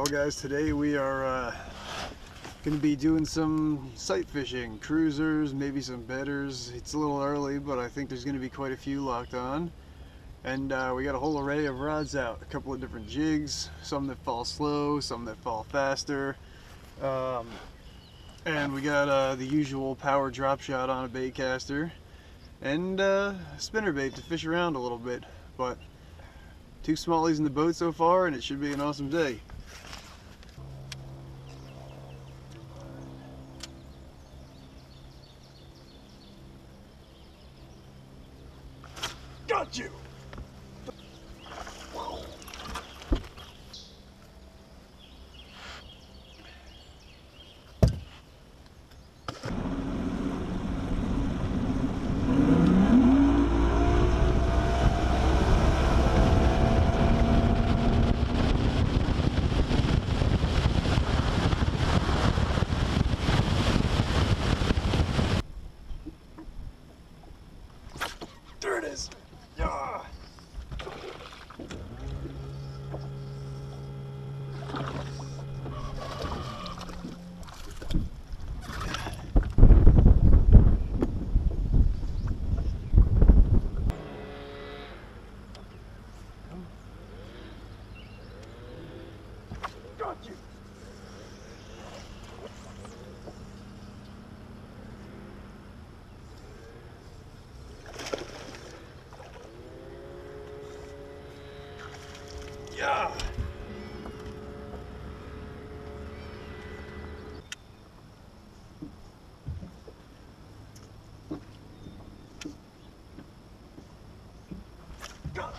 Well guys, today we are going to be doing some sight fishing, cruisers, maybe some bedders. It's a little early, but I think there's going to be quite a few locked on. And we got a whole array of rods out, a couple of different jigs, some that fall slow, some that fall faster. And we got the usual power drop shot on a bait caster, and spinner bait to fish around a little bit. But 2 smallies in the boat so far, and it should be an awesome day. Got you! There it is! Yeah! Got you! Yeah! Got it.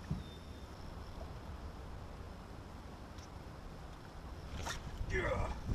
Yeah!